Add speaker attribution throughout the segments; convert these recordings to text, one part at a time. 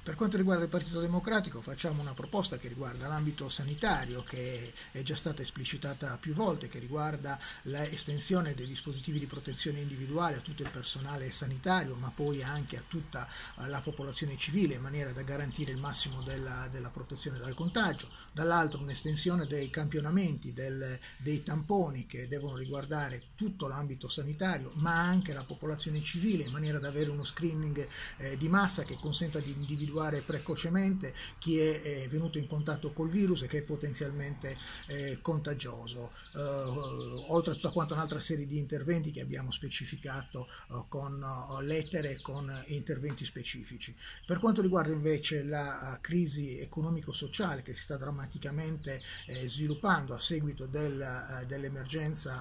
Speaker 1: Per quanto riguarda il Partito Democratico facciamo una proposta che riguarda l'ambito sanitario, che è già stata esplicitata più volte, che riguarda l'estensione dei dispositivi di protezione individuale a tutto il personale sanitario, ma poi anche a tutta la popolazione civile, in maniera da garantire il massimo della protezione dal contagio. Dall'altro un'estensione dei campionamenti, dei tamponi, che devono riguardare tutto l'ambito sanitario, ma anche la popolazione civile, in maniera da avere uno screening di massa che consenta di individuare precocemente chi è venuto in contatto col virus e che è potenzialmente contagioso, oltre a tutta quanta un'altra serie di interventi che abbiamo specificato con lettere e con interventi specifici. Per quanto riguarda invece la crisi economico-sociale che si sta drammaticamente sviluppando a seguito dell'emergenza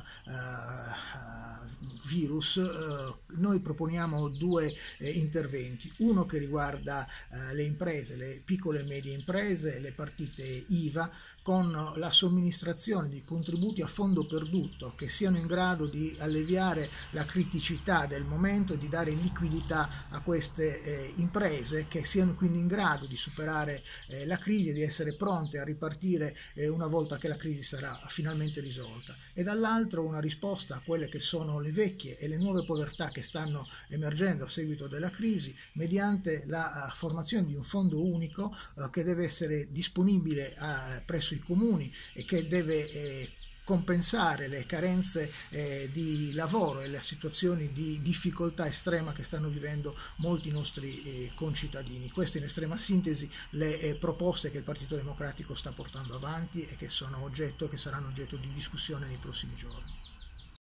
Speaker 1: virus, noi proponiamo due interventi, uno che riguarda le imprese, le piccole e medie imprese, le partite IVA, con la somministrazione di contributi a fondo perduto che siano in grado di alleviare la criticità del momento e di dare liquidità a queste imprese, che siano quindi in grado di superare la crisi e di essere pronte a ripartire una volta che la crisi sarà finalmente risolta. E dall'altro una risposta a quelle che sono le vecchie e le nuove povertà che stanno emergendo a seguito della crisi, mediante la formazione di un fondo unico che deve essere disponibile presso i comuni e che deve compensare le carenze di lavoro e le situazioni di difficoltà estrema che stanno vivendo molti nostri concittadini. Queste in estrema sintesi le proposte che il Partito Democratico sta portando avanti e che saranno oggetto di discussione nei prossimi giorni.